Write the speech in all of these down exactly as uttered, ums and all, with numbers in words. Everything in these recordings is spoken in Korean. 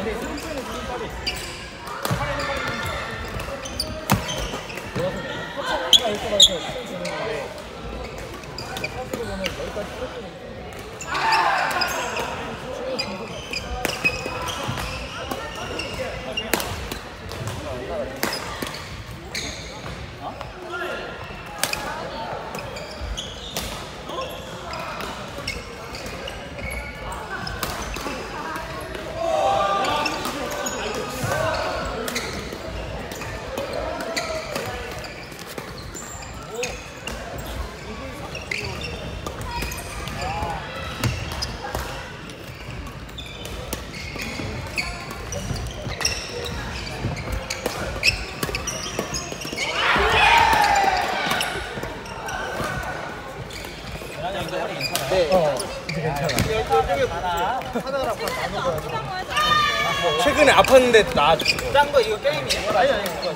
네. 어, 이제 괜찮아. 하나랑 나눠줘야지. 최근에 아팠는데 나아졌어. 짠 거 이거 게임이에요? 아니 아니 그거.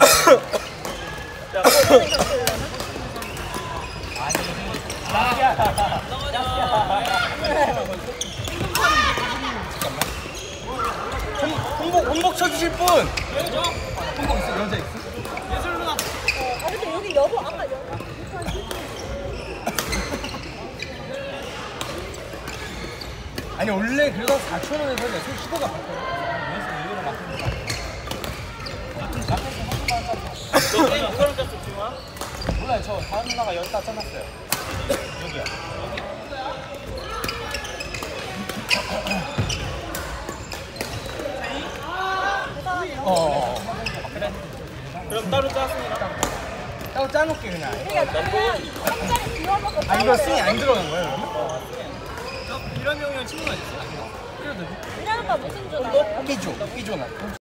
홍복 홍복 쳐주실 분. 홍복 있어 여자 있어? 예술 누나. 아 근데 여기 여보 아까 여보. 아니 원래 그래서 사천 원에서 예술 시도가 바뀌어요. 너 게임 누구랑 짰어 지금? 몰라요. 저 다은 누나가 여기다 짜놨어요. 여기요. 어, 어, 어. 그래. 그럼 따로 짰습니다. 따로 짜놓게 그냥. 그러니까 그냥 한 잔에 비워놓고. 아 이거 승이 안 들어간 거예요? 그러면? 이런 형이랑 친구가 있어? 이런 거 무슨 줄 알아요? 끼죠, 끼죠 나.